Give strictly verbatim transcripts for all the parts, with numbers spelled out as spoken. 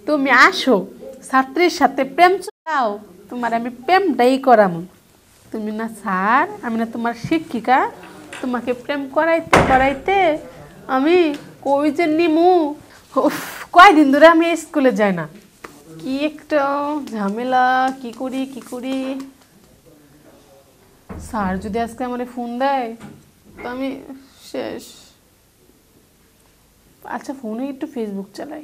তুমি আসো ছাত্রীর সাথে প্রেম চাও, তোমার আমি প্রেমটাই করামু। তুমি না স্যার, আমি না তোমার শিক্ষিকা, তোমাকে প্রেম করাইতে করাইতে আমি কই যে নিমু। উফ, কয়দিন ধরে আমি স্কুলে যাই না, কি একটা ঝামেলা, কি করি কি করি। স্যার যদি আজকে আমার ফোন দেয় তো আমি শেষ। আচ্ছা, ফোনে একটু ফেসবুক চালাই।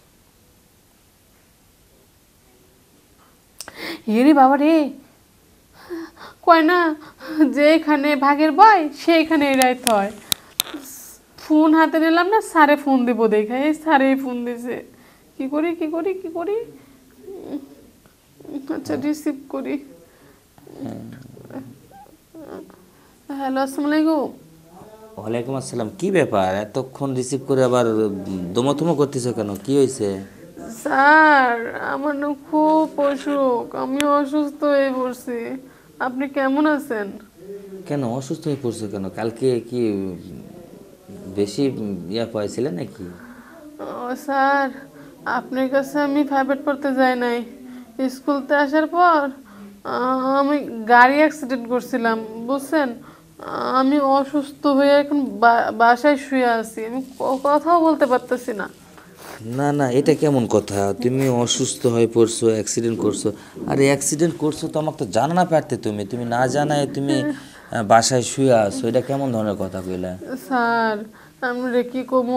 এরে বাবা রে, কয় না যেখানে ভাগের বয় সেইখানে রাইত হয়। ফোন হাতে নিলাম না, স্যারে ফোন দিব দেখা, এই স্যারে ফোন দিছে। কি করি কি করি কি করি। আচ্ছা, রিসিভ করি। হ্যালো, আসসালামু আলাইকুম। ওয়ালাইকুম আসসালাম। কি ব্যাপার, এতক্ষণ রিসিভ করে আবার দমথমো করতেছো কেন? কি হয়েছে? স্যার, আমার না খুব অসুখ, আমি অসুস্থ হয়ে পড়ছি। আপনি কেমন আছেন? কেন অসুস্থ হয়ে পড়ছো কেন? কালকে কি বেশি ইয়া পাইছিলে নাকি? ও স্যার, আপনার কাছে আমি প্রাইভেট পড়তে যাই নাই। স্কুলতে আসার পর আহ, আমি গাড়ি অ্যাক্সিডেন্ট করছিলাম, বুঝছেন। আমি অসুস্থ হয়ে এখন বা- বাসায় শুয়ে আছি, আমি ক- কথাও বলতে পারতেছি না। না না, এটা কেমন কথা? তুমি অসুস্থ হয়ে পড়ছো, অ্যাক্সিডেন্ট করছো? আরে অ্যাক্সিডেন্ট করছো তো আমাকে তো জানানা পারতে, তুমি তুমি না জানায় তুমি আহ, বাসায় শুয়ে আছো, এটা কেমন ধরনের কথা কইলা? স্যার, আমি রে কি কমু,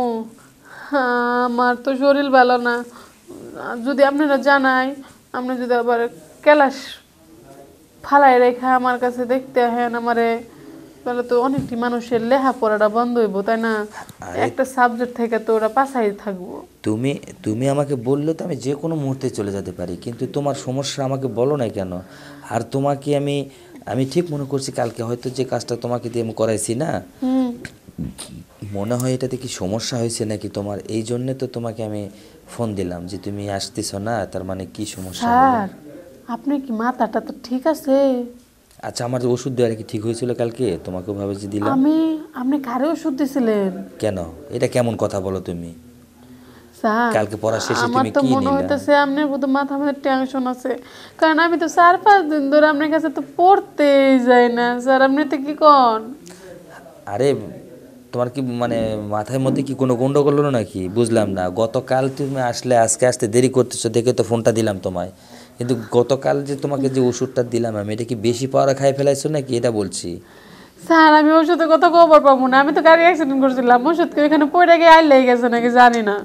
আমার তো শরীর ভালো না। যদি আপনারা জানাই, আপনি যদি আবার ক্যালাস ফালাই রেখা আমার কাছে দেখতে হেন আমারে, তাহলে তো অনেকটি মানুষের লেখাপড়াটা বন্ধ হইব, তাই না? আরে একটা সাবজেক্ট থেকে তো ওরা পাশাই থাকবো। তুমি তুমি আমাকে বললে তো আমি যে কোনো মুহূর্তে চলে যেতে পারি, কিন্তু তোমার সমস্যা আমাকে বলো না কেন? আর তোমাকে আমি আমি ঠিক মনে করছি কালকে হয়তো যে কাজটা তোমাকে দিয়ে আমি করাইছি না, হুম। মনে হয় এটাতে কি সমস্যা হয়েছে নাকি তোমার, এই জন্যে তো তোমাকে আমি ফোন দিলাম যে তুমি আসতেছো না, তার মানে কি সমস্যা বলো। স্যার, আপনি কি মাথাটা তো ঠিক আছে? আচ্ছা, আমার যে ওষুধ দেওয়ার কি ঠিক হয়েছিল কালকে তোমাকে ভাবে যে দিলাম? আমি, আপনি কারে ওষুধ দিছিলেন? কেন, এটা কেমন কথা বলো তুমি? স্যার, কালকে পড়া শেষে আমার তুমি তো কি মনে নিলা? হইতেছে আপনার বোধ মাথা মধ্যে টেনশন আছে, কারণ আমি তো চার পাঁচ দিন ধরে আপনার কাছে তো পড়তেই যাই না। স্যার, আপনি তো কি কন? আরে তোমার কি মানে মাথার মধ্যে কি কোনো গন্ডগোল হলো নাকি? বুঝলাম না, গতকাল তুমি আসলে আজকে আসতে দেরি করতেছো দেখে তো ফোনটা দিলাম তোমায়, কিন্তু গতকাল যে তোমাকে যে ওষুধটা দিলাম আমি, এটা কি বেশি পাওয়ার খাই ফেলাইছো নাকি, এটা বলছি। স্যার, আমি ওষুধের কথা খবর পাবো না, আমি তো গাড়ি অ্যাক্সিডেন্ট করছিলাম, ওষুধ কি ওইখানে পড়ে গিয়ে আইল লেগে গেছে নাকি জানি না।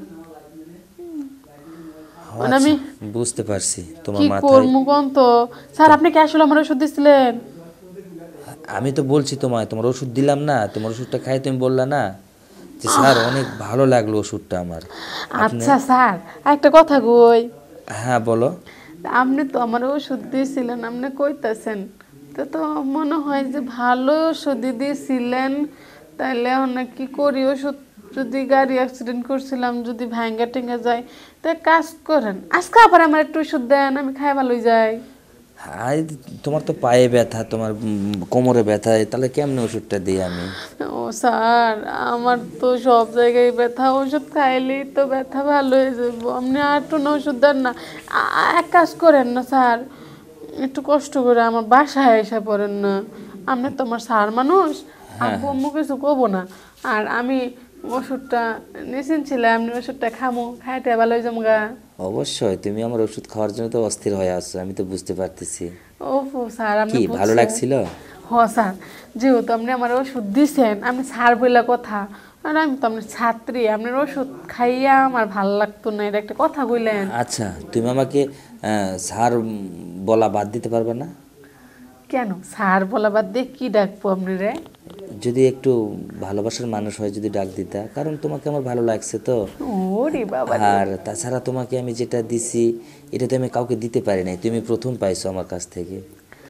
ও মানে আচ্ছা, আমি বুঝতে পারছি তোমার কি মাথায়। করবো কোন তো। স্যার, আপনি কি আসলে আমার ওষুধ দিছিলেন? আমি তো বলছি তোমায়, তোমার ওষুধ দিলাম না, তোমার ওষুধটা খাই তুমি বললা না যে স্যার অনেক ভালো লাগলো ওষুধটা আমার। আপনি, আচ্ছা স্যার, একটা কথা কই। হ্যাঁ বলো। আপনি তো আমার ওষুধ দিয়েছিলেন, আপনি কইতাছেন তো তো মনে হয় যে ভালো ওষুধই দিয়েছিলেন। তাইলে অনেক কি করি, ওষুধ যদি গাড়ি অ্যাক্সিডেন্ট করছিলাম যদি ভাঙ্গা টেঙ্গা যায়, তো এক কাজ করেন, আজকে আবার আমার একটু ওষুধ দেন, আমি খাই ভালোই যাই। আই, তোমার তো পায়ে ব্যথা, তোমার উম, কোমরে ব্যথা, তাহলে কেমনে ওষুধটা দিই আমি? ও স্যার, আমার তো সব জায়গায় ব্যথা, ওষুধ খাইলেই তো ব্যথা ভালো হয়ে যাবো, আপনি আর একটু না ওষুধ দেন না। আ- আ- এক কাজ করেন না স্যার, একটু কষ্ট করে আমার বাসায় এসে পড়েন না। আপনি তো আমার স্যার মানুষ, আব্বু আম্মু কিছু কবো না। আর আমি ওষুধটা নিশ্চিন্ত ছিলাম, আপনি ওষুধটা খামো, খাইতে ভালো হয়ে যাবো গা। অবশ্যই, তুমি আমার ওষুধ খাওয়ার জন্য তো অস্থির হয়ে আসছো, আমি তো বুঝতে পারতেছি। ওফো স্যার, আপনি কি ভালো বুঝছেন। লাগছিল? হ স্যার, যেহেতু আপনি আমার ওষুধ দিছেন, আপনি স্যার বইলা কথা, আর আমি তো আপনার ছাত্রী, আপনার ওষুধ খাইয়া আমার ভাল লাগতো না, এটা একটা কথা কইলেন। আচ্ছা, তুমি আমাকে আহ, স্যার বলা বাদ দিতে পারবে না? কেন স্যার বলা বাদ দিয়ে কি ডাকবো আপনারে? যদি একটু ভালোবাসার মানুষ হয় যদি ডাক দিতা, কারণ তোমাকে আমার ভালো লাগছে তো। ওরে বাবা রে। আর তাছাড়া তোমাকে আমি যেটা দিছি এটা তো আমি কাউকে দিতে পারি নাই, তুমি প্রথম পাইছো আমার কাছ থেকে।